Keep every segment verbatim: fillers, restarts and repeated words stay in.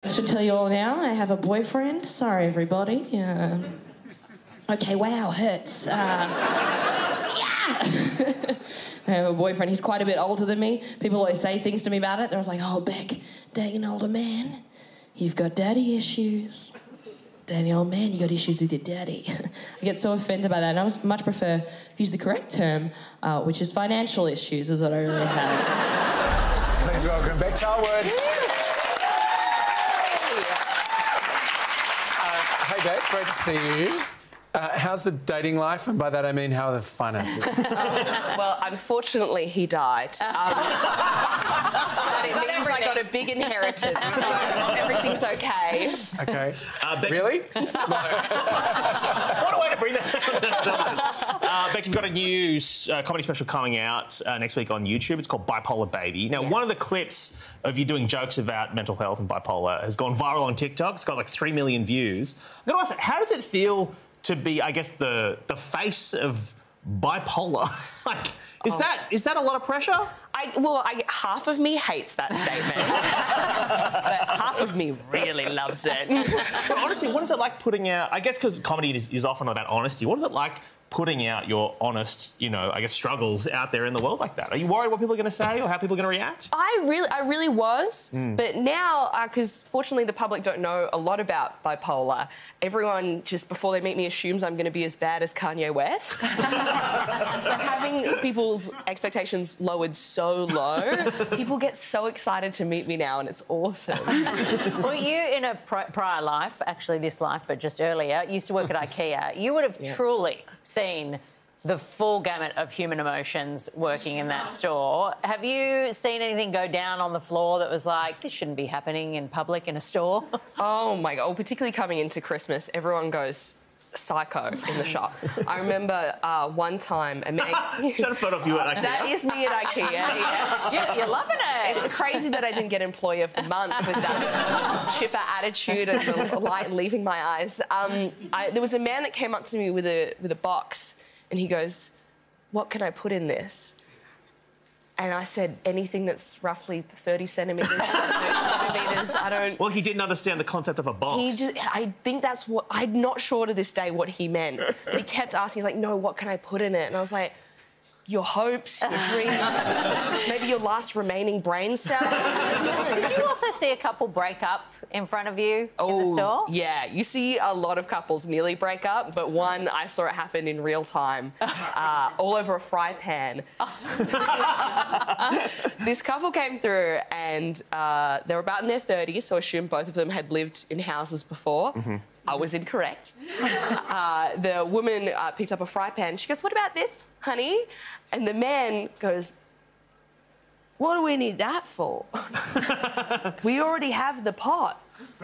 should tell you all now, I have a boyfriend. Sorry, everybody. Uh, okay, wow, hurts. Uh, yeah! I have a boyfriend. He's quite a bit older than me. People always say things to me about it. They're always like, oh, Bec, dating an older man, you've got daddy issues. Dating an old man, you got issues with your daddy. I get so offended by that, and I would much prefer to use the correct term, uh, which is financial issues, is what I really have. Please welcome Bec Charlwood. uh, hey, Bec, great to see you. Uh, how's the dating life? And by that I mean, how are the finances? Um, well, unfortunately, he died. Um, but it means I got a big inheritance, so everything's okay. Okay. Uh, Bec, really? No. What a way to bring that. uh, Bec, you've got a new uh, comedy special coming out uh, next week on YouTube. It's called Bipolar Baby. Now, yes. One of the clips of you doing jokes about mental health and bipolar has gone viral on TikTok. It's got like three million views. I'm going to ask, how does it feel to be, I guess, the the face of bipolar? Like, is oh. that is that a lot of pressure? I well, I, half of me hates that statement, but half of me really loves it. But honestly, what is it like putting out? I guess because comedy is, is often about honesty. What is it like putting out your honest, you know, I guess, struggles out there in the world like that? Are you worried what people are going to say or how people are going to react? I really, I really was, mm. but now, because uh, fortunately the public don't know a lot about bipolar, everyone just before they meet me assumes I'm going to be as bad as Kanye West. So having people's expectations lowered so low, people get so excited to meet me now, and it's awesome. Well, you in a pri prior life, actually this life, but just earlier, used to work at IKEA. You would have yeah. truly seen the full gamut of human emotions working in that store. Have you seen anything go down on the floor that was like, this shouldn't be happening in public in a store? Oh, my God. Well, particularly coming into Christmas, everyone goes psycho in the shop. I remember uh, one time... A man... Is that a photo of you at IKEA? That is me at IKEA, yeah. Yeah, you're loving it. It's crazy that I didn't get Employee of the Month with that chipper attitude and the light leaving my eyes. Um, I, there was a man that came up to me with a, with a box, and he goes, what can I put in this? And I said, anything that's roughly thirty centimetres, centimetres, I don't... Well, he didn't understand the concept of a box. He just, I think that's what... I'm not sure to this day what he meant. But he kept asking, he's like, no, what can I put in it? And I was like, your hopes, your dreams, maybe your last remaining brain cell. Did you also see a couple break up in front of you oh, in the store? Yeah, you see a lot of couples nearly break up, but one, I saw it happen in real time, uh, all over a fry pan. This couple came through and uh, they were about in their thirties, so I assume both of them had lived in houses before. Mm-hmm. I was incorrect. uh, the woman uh, picked up a fry pan. She goes, what about this, honey? And the man goes, what do we need that for? We already have the pot.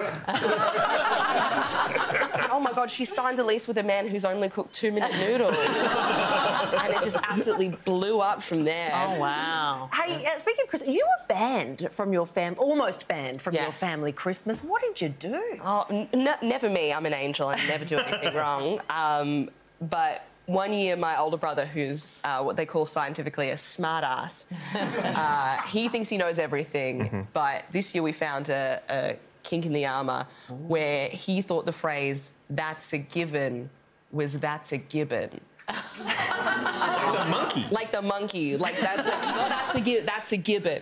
Oh, my God, she signed a lease with a man who's only cooked two-minute noodles. And it just absolutely blew up from there. Oh, wow. Hey, uh, speaking of Christmas, you were banned from your family, almost banned from yes. your family Christmas. What did you do? Oh, n never me. I'm an angel. I never do anything wrong. Um, but... One year, my older brother, who's uh, what they call scientifically a smart-ass, uh, he thinks he knows everything, mm-hmm. but this year we found a, a kink in the armour where he thought the phrase, that's a given, was that's a gibbon. Like the monkey. Like the monkey. Like, that's a, well, that's a, that's a gibbon.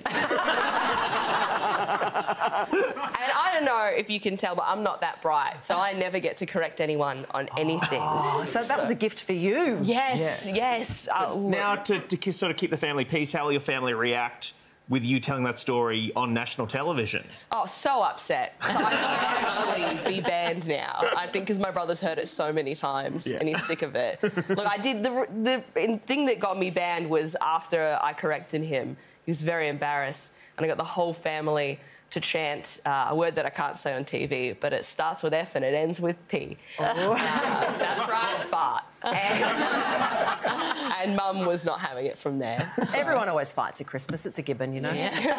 And I don't know if you can tell, but I'm not that bright, so I never get to correct anyone on anything. Oh, so that was a gift for you. Yes, yes. yes. Uh, now, to, to sort of keep the family peace, how will your family react with you telling that story on national television? Oh, so upset. I might actually be banned now, I think, because my brother's heard it so many times yeah. and he's sick of it. Look, I did... The, the thing that got me banned was after I corrected him. He was very embarrassed, and I got the whole family to chant uh, a word that I can't say on T V, but it starts with F and it ends with P. Oh. Uh, that's right, fart. And, and Mum was not having it from there. So. Everyone always fights at Christmas. It's a gibbon, you know. Yeah.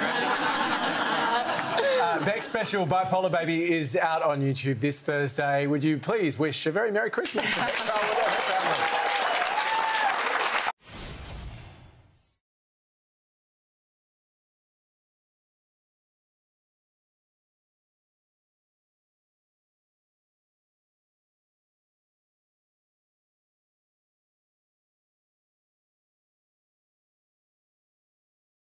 uh, Bec's special Bipolar Baby is out on YouTube this Thursday. Would you please wish a very Merry Christmas to Bec Charlwood?